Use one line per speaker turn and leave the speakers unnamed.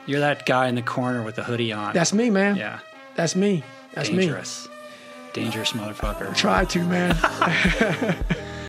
You're that guy in the corner with the hoodie on.
That's me, man.
Yeah.
That's me. That's
Dangerous. Dangerous motherfucker.
me. Try to, man.